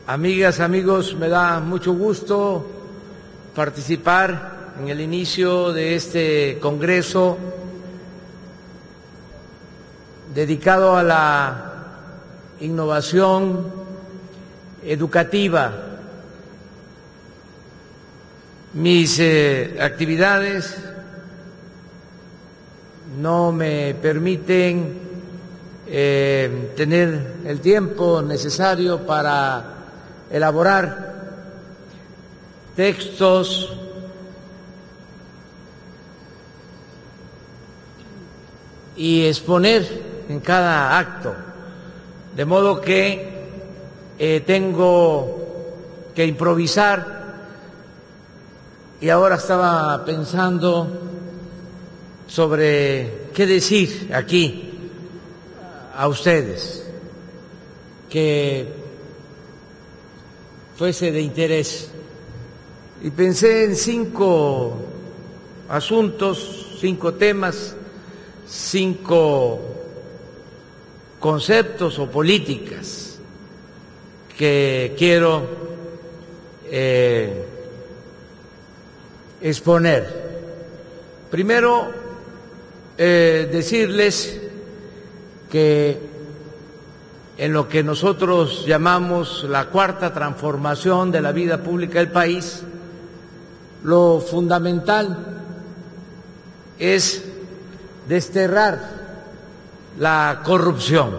Amigas, amigos, me da mucho gusto participar en el inicio de este congreso dedicado a la innovación educativa. Mis actividades no me permiten tener el tiempo necesario para elaborar textos y exponer en cada acto, de modo que tengo que improvisar. Y ahora estaba pensando sobre qué decir aquí a ustedes que fuese de interés. Y pensé en 5 asuntos, 5 temas, 5 conceptos o políticas que quiero exponer. Primero, decirles que en lo que nosotros llamamos la cuarta transformación de la vida pública del país, lo fundamental es desterrar la corrupción.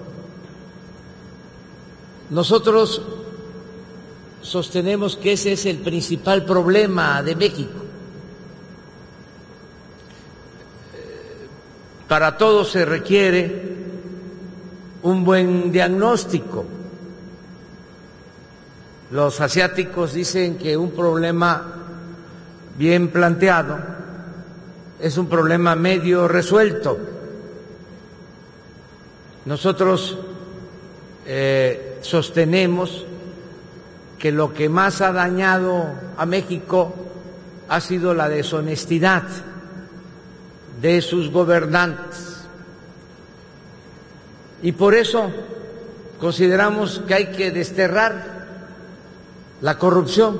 Nosotros sostenemos que ese es el principal problema de México. Para todo se requiere un buen diagnóstico. Los asiáticos dicen que un problema bien planteado es un problema medio resuelto. Nosotros sostenemos que lo que más ha dañado a México ha sido la deshonestidad de sus gobernantes. Y por eso consideramos que hay que desterrar la corrupción,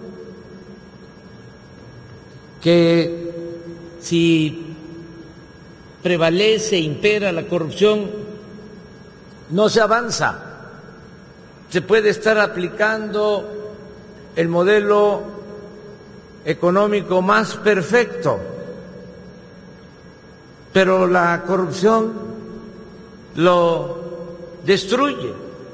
que si prevalece, impera la corrupción, no se avanza. Se puede estar aplicando el modelo económico más perfecto, pero la corrupción lo destruye.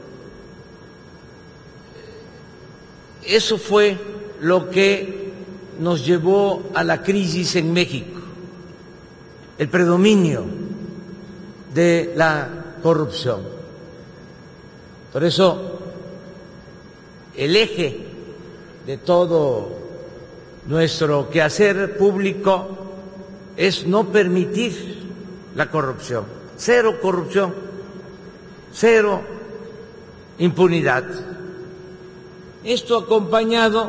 Eso fue lo que nos llevó a la crisis en México, el predominio de la corrupción. Por eso, el eje de todo nuestro quehacer público es no permitir la corrupción. Cero corrupción, cero impunidad. Esto acompañado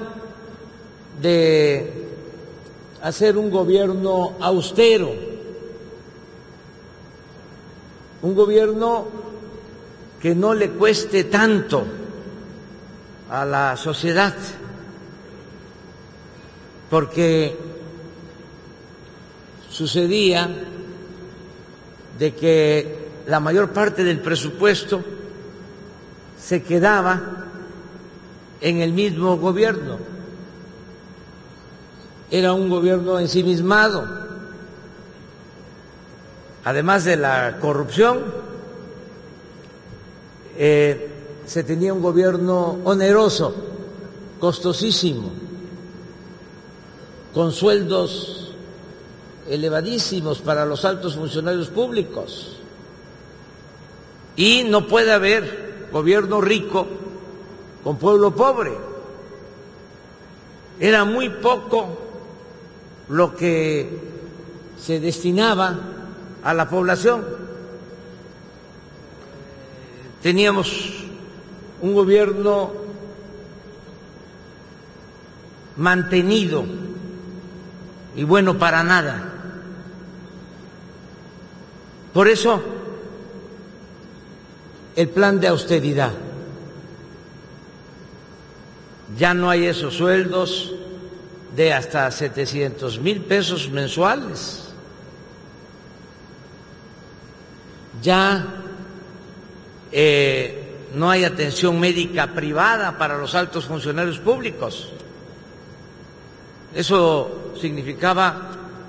de hacer un gobierno austero, un gobierno que no le cueste tanto a la sociedad, porque sucedía de que la mayor parte del presupuesto se quedaba en el mismo gobierno. Era un gobierno ensimismado. Además de la corrupción, se tenía un gobierno oneroso, costosísimo, con sueldos elevadísimos para los altos funcionarios públicos. Y no puede haber gobierno rico con pueblo pobre. Era muy poco lo que se destinaba a la población. Teníamos un gobierno mantenido y bueno para nada. Por eso, el plan de austeridad Ya no hay esos sueldos de hasta 700,000 pesos mensuales. Ya no hay atención médica privada para los altos funcionarios públicos. Eso significaba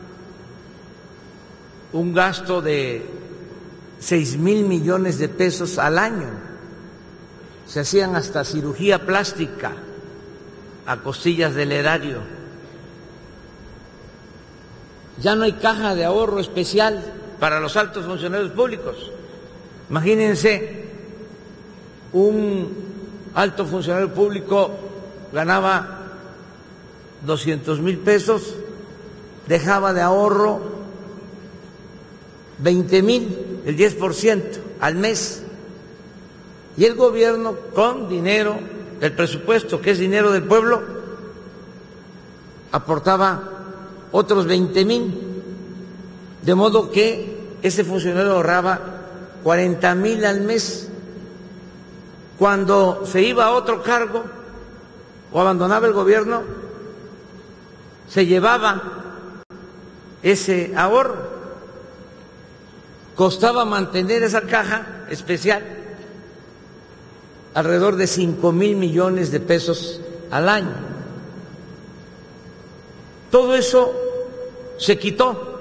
un gasto de 6,000 millones de pesos al año. Se hacían hasta cirugía plástica a costillas del erario. Ya no hay caja de ahorro especial para los altos funcionarios públicos. Imagínense, un alto funcionario público ganaba 200,000 pesos, dejaba de ahorro 20,000, el 10% al mes, y el gobierno, con dinero del presupuesto, que es dinero del pueblo, aportaba otros 20,000, de modo que ese funcionario ahorraba 40,000 al mes. Cuando se iba a otro cargo o abandonaba el gobierno, se llevaba ese ahorro. Costaba mantener esa caja especial alrededor de 5,000 millones de pesos al año. Todo eso se quitó.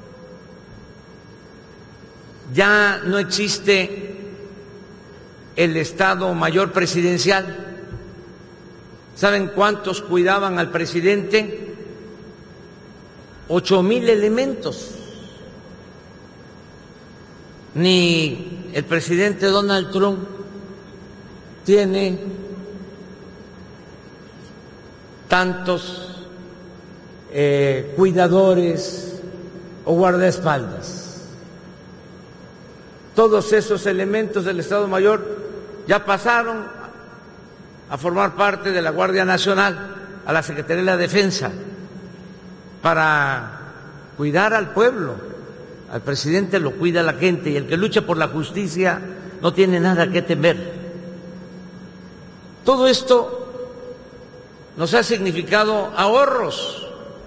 Ya no existe el Estado Mayor Presidencial. ¿Saben cuántos cuidaban al presidente? 8,000 elementos. Ni el presidente Donald Trump tiene tantos cuidadores o guardaespaldas. Todos esos elementos del Estado Mayor ya pasaron a formar parte de la Guardia Nacional, a la Secretaría de la Defensa, para cuidar al pueblo. Al presidente lo cuida la gente, y el que lucha por la justicia no tiene nada que temer. Todo esto nos ha significado ahorros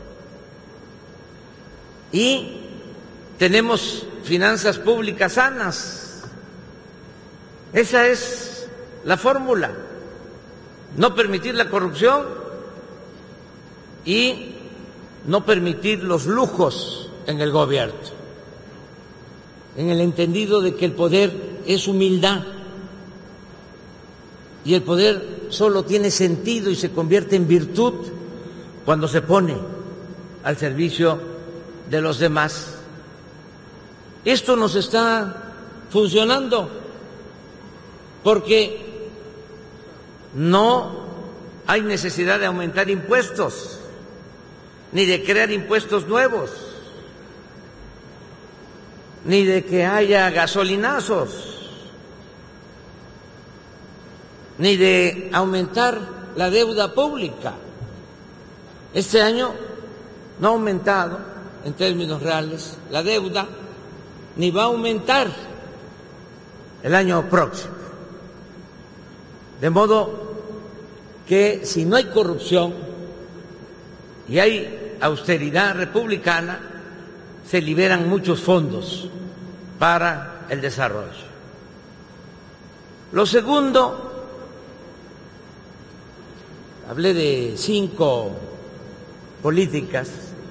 y tenemos finanzas públicas sanas. Esa es la fórmula: no permitir la corrupción y no permitir los lujos en el gobierno, en el entendido de que el poder es humildad y el poder solo tiene sentido y se convierte en virtud cuando se pone al servicio de los demás. Esto nos está funcionando porque no hay necesidad de aumentar impuestos ni de crear impuestos nuevos, ni de que haya gasolinazos, ni de aumentar la deuda pública. Este año no ha aumentado en términos reales la deuda, ni va a aumentar el año próximo. De modo que si no hay corrupción y hay austeridad republicana, se liberan muchos fondos para el desarrollo. Lo segundo, hablé de 5 políticas.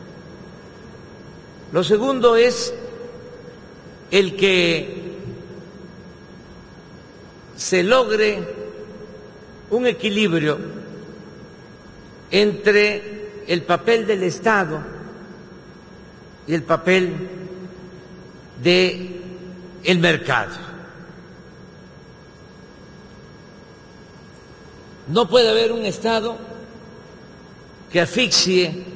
Lo segundo es el que se logre un equilibrio entre el papel del Estado y el papel del mercado. No puede haber un Estado que asfixie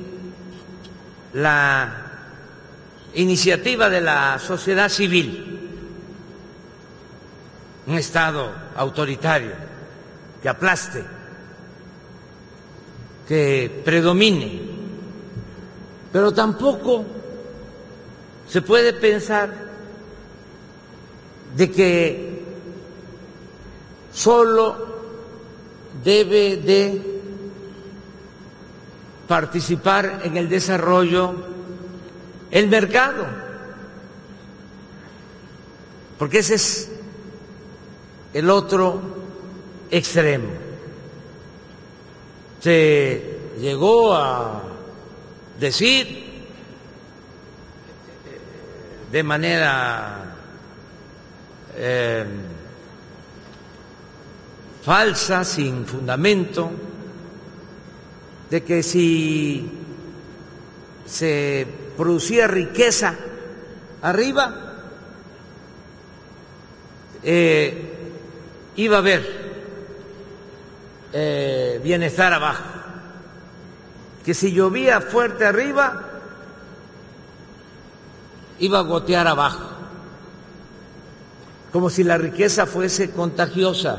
la iniciativa de la sociedad civil, un Estado autoritario que aplaste, que predomine, pero tampoco se puede pensar de que solo debe de participar en el desarrollo, el mercado, porque ese es el otro extremo. Se llegó a decir de manera falsa, sin fundamento, de que si se producía riqueza arriba, iba a haber bienestar abajo, que si llovía fuerte arriba, iba a gotear abajo, como si la riqueza fuese contagiosa,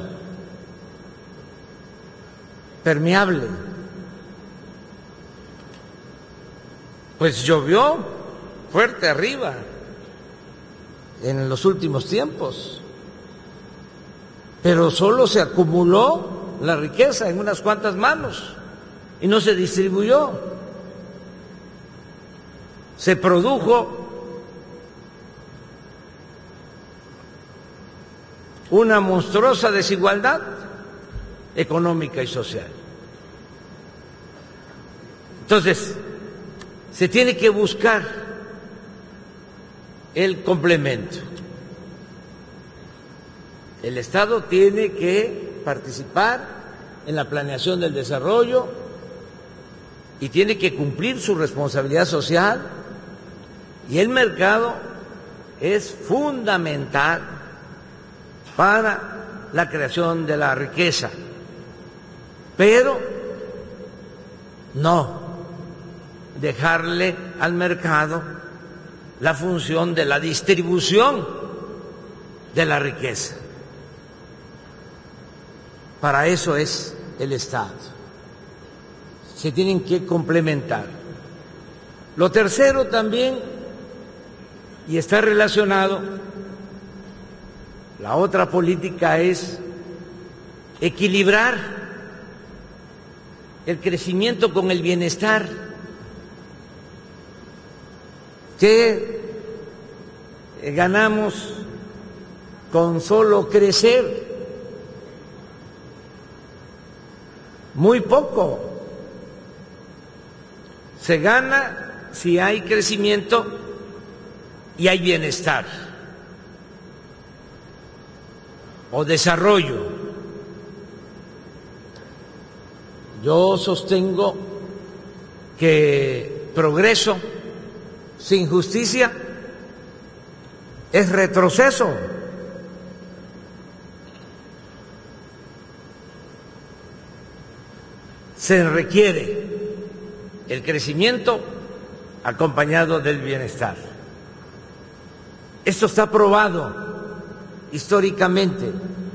permeable. Pues llovió fuerte arriba en los últimos tiempos, pero solo se acumuló la riqueza en unas cuantas manos y no se distribuyó. Se produjo una monstruosa desigualdad económica y social. Entonces, se tiene que buscar el complemento. El Estado tiene que participar en la planeación del desarrollo y tiene que cumplir su responsabilidad social, y el mercado es fundamental para la creación de la riqueza, pero no dejarle al mercado la función de la distribución de la riqueza. Para eso es el Estado. Se tienen que complementar. Lo tercero también, y está relacionado, la otra política es equilibrar el crecimiento con el bienestar. ¿Qué ganamos con solo crecer? Muy poco. Se gana si hay crecimiento y hay bienestar o desarrollo. Yo sostengo que progreso sin justicia es retroceso. Se requiere el crecimiento acompañado del bienestar. Esto está probado históricamente.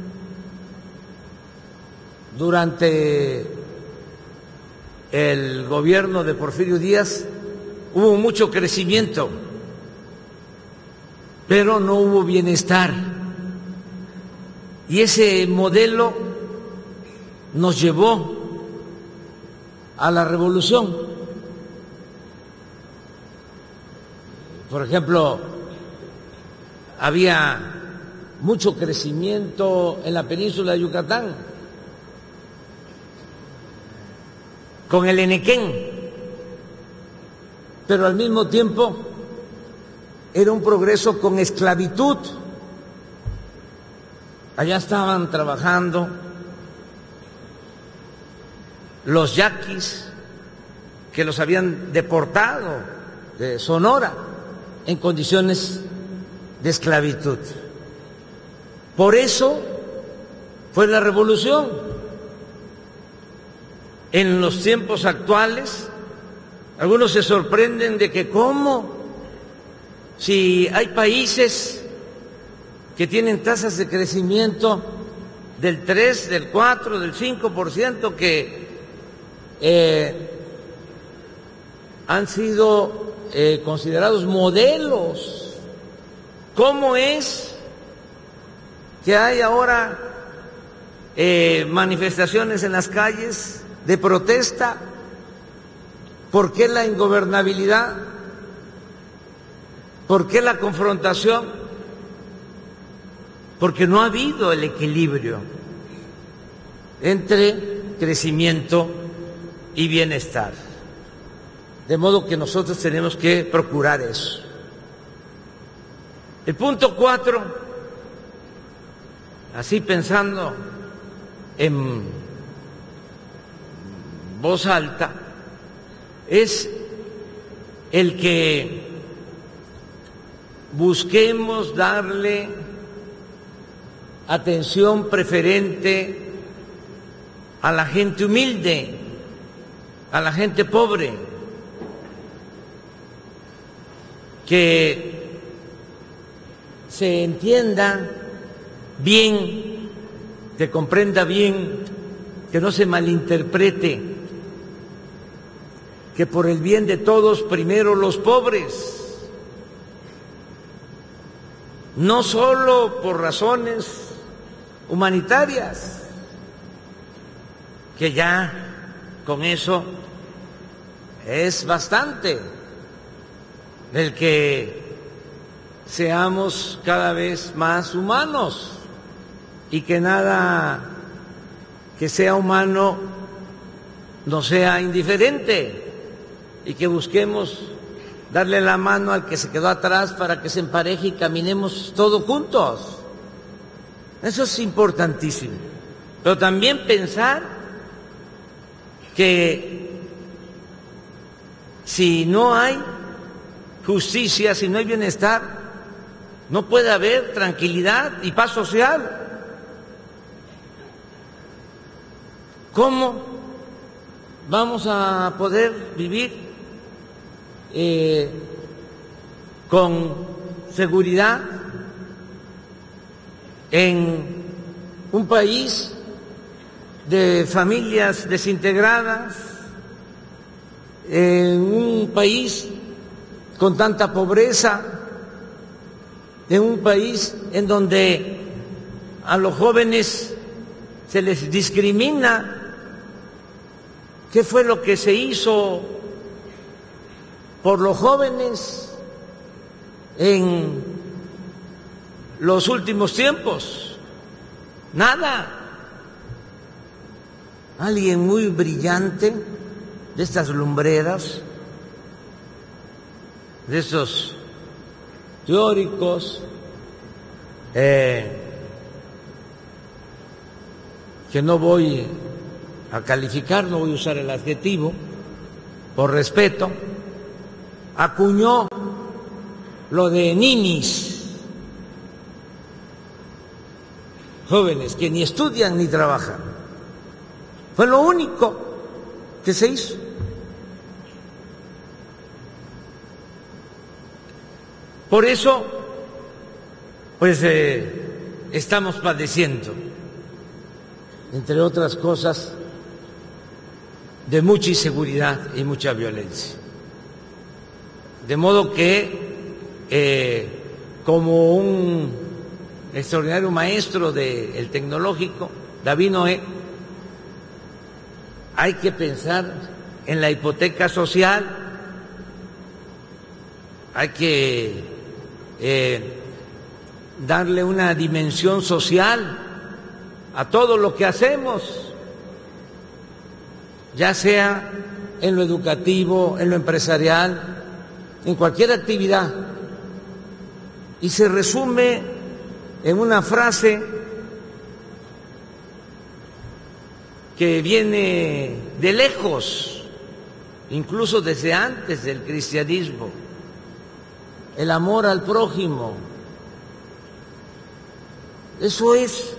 Durante el gobierno de Porfirio Díaz hubo mucho crecimiento, pero no hubo bienestar. Y ese modelo nos llevó a la revolución. Por ejemplo, había mucho crecimiento en la península de Yucatán con el Enequén, pero al mismo tiempo era un progreso con esclavitud. Allá estaban trabajando los yaquis que los habían deportado de Sonora en condiciones de esclavitud. Por eso fue la revolución. En los tiempos actuales, algunos se sorprenden de que cómo, si hay países que tienen tasas de crecimiento del 3, del 4, del 5%, que han sido considerados modelos, ¿cómo es que hay ahora manifestaciones en las calles de protesta ¿Por qué la ingobernabilidad? ¿Por qué la confrontación? Porque no ha habido el equilibrio entre crecimiento y bienestar. De modo que nosotros tenemos que procurar eso. El punto 4, así pensando en voz alta, es el que busquemos darle atención preferente a la gente humilde, a la gente pobre, que se entienda bien, que comprenda bien, que no se malinterprete, que por el bien de todos primero los pobres, no solo por razones humanitarias, que ya con eso es bastante, el que seamos cada vez más humanos y que nada que sea humano nos sea indiferente y que busquemos darle la mano al que se quedó atrás para que se empareje y caminemos todos juntos. Eso es importantísimo. Pero también pensar que si no hay justicia, si no hay bienestar, no puede haber tranquilidad y paz social. ¿Cómo vamos a poder vivir con seguridad en un país de familias desintegradas, en un país con tanta pobreza, en un país en donde a los jóvenes se les discrimina? ¿Qué fue lo que se hizo por los jóvenes en los últimos tiempos? Nada. Alguien muy brillante, de estas lumbreras, de esos teóricos que no voy a calificar, no voy a usar el adjetivo por respeto, acuñó lo de ninis, jóvenes que ni estudian ni trabajan. Fue lo único que se hizo. Por eso, pues estamos padeciendo, entre otras cosas, de mucha inseguridad y mucha violencia. De modo que, como un extraordinario maestro del tecnológico, David Noé, hay que pensar en la hipoteca social, hay que darle una dimensión social a todo lo que hacemos, ya sea en lo educativo, en lo empresarial, en cualquier actividad. Y se resume en una frase que viene de lejos, incluso desde antes del cristianismo: el amor al prójimo. Eso es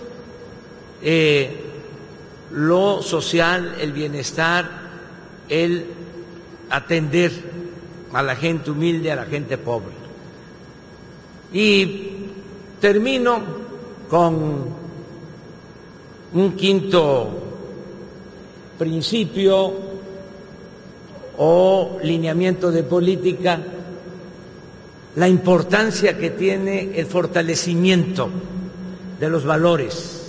lo social, el bienestar, el atender a la gente humilde, a la gente pobre. Y termino con un quinto principio o lineamiento de política: la importancia que tiene el fortalecimiento de los valores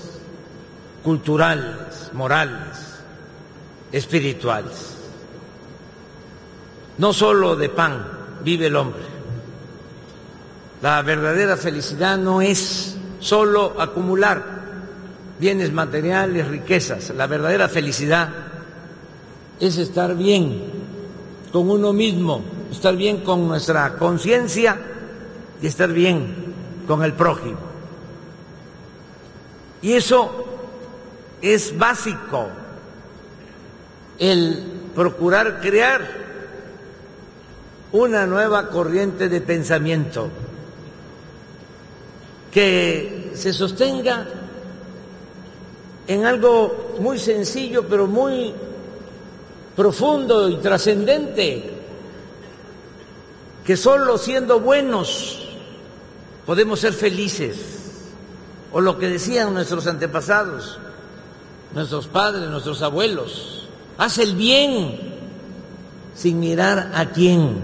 culturales, morales, espirituales. no solo de pan vive el hombre. La verdadera felicidad no es solo acumular bienes materiales, riquezas. La verdadera felicidad es estar bien con uno mismo, estar bien con nuestra conciencia y estar bien con el prójimo. Y eso es básico, el procurar crear una nueva corriente de pensamiento que se sostenga en algo muy sencillo, pero muy profundo y trascendente, que solo siendo buenos podemos ser felices, o lo que decían nuestros antepasados, nuestros padres, nuestros abuelos: haz el bien sin mirar a quién.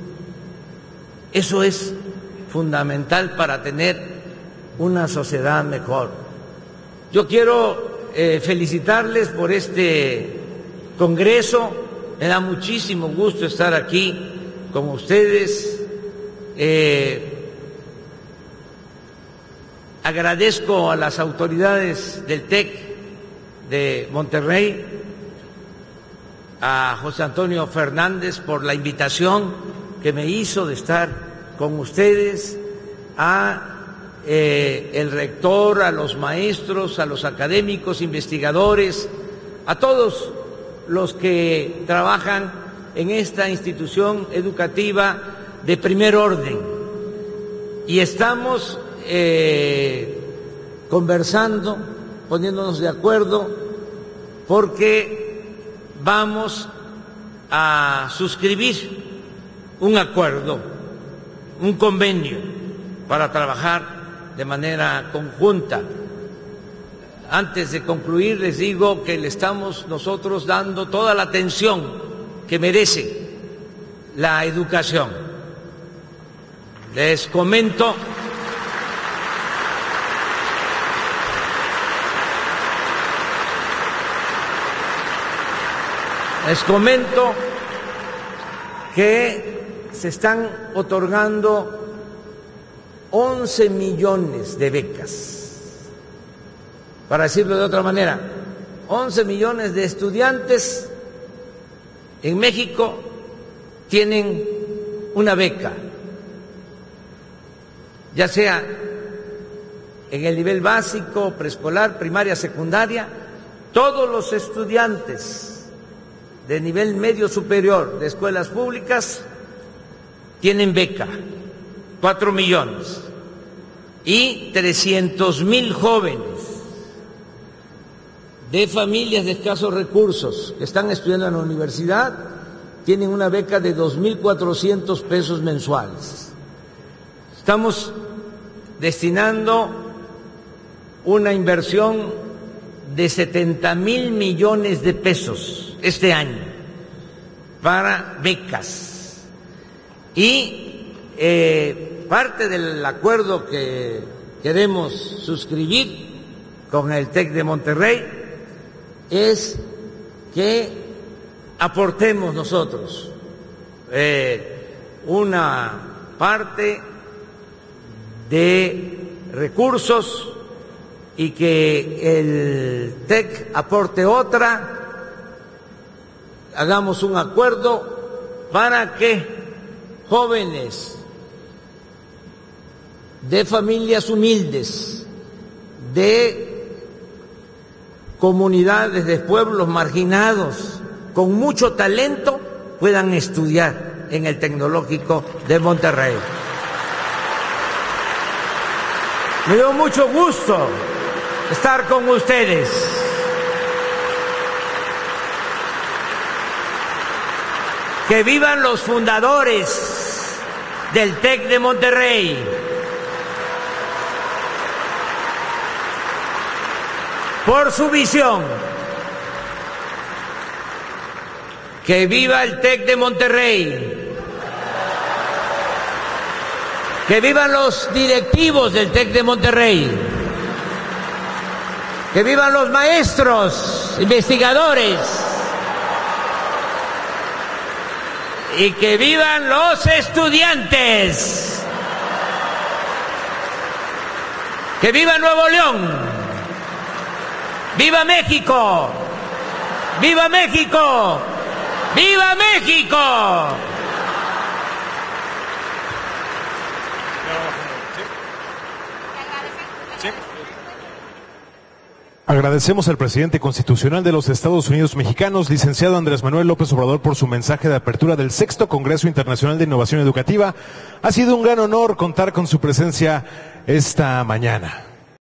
Eso es fundamental para tener una sociedad mejor. Yo quiero felicitarles por este congreso. Me da muchísimo gusto estar aquí con ustedes. Agradezco a las autoridades del TEC de Monterrey, a José Antonio Fernández por la invitación que me hizo de estar con ustedes, a el rector, a los maestros, a los académicos, investigadores, a todos los que trabajan en esta institución educativa de primer orden. Y estamos conversando, poniéndonos de acuerdo, porque vamos a suscribir un acuerdo, un convenio para trabajar de manera conjunta. Antes de concluir, les digo que le estamos nosotros dando toda la atención que merece la educación. Les comento que se están otorgando 11 millones de becas. Para decirlo de otra manera, 11 millones de estudiantes en México tienen una beca, ya sea en el nivel básico, preescolar, primaria, secundaria. Todos los estudiantes de nivel medio superior de escuelas públicas tienen beca, 4 millones, y 300,000 jóvenes de familias de escasos recursos que están estudiando en la universidad tienen una beca de 2,400 pesos mensuales. Estamos destinando una inversión de 70,000 millones de pesos este año para becas, y parte del acuerdo que queremos suscribir con el TEC de Monterrey es que aportemos nosotros una parte de recursos y que el TEC aporte otra. Hagamos un acuerdo para que jóvenes de familias humildes, de comunidades, de pueblos marginados, con mucho talento, puedan estudiar en el Tecnológico de Monterrey. Me dio mucho gusto estar con ustedes. Que vivan los fundadores del TEC de Monterrey. Por su visión. Que viva el TEC de Monterrey. Que vivan los directivos del TEC de Monterrey. Que vivan los maestros, investigadores. Y que vivan los estudiantes. Que viva Nuevo León. ¡Viva México! ¡Viva México! ¡Viva México! Agradecemos al presidente constitucional de los Estados Unidos mexicanos, licenciado Andrés Manuel López Obrador, por su mensaje de apertura del 6º Congreso Internacional de Innovación Educativa. Ha sido un gran honor contar con su presencia esta mañana.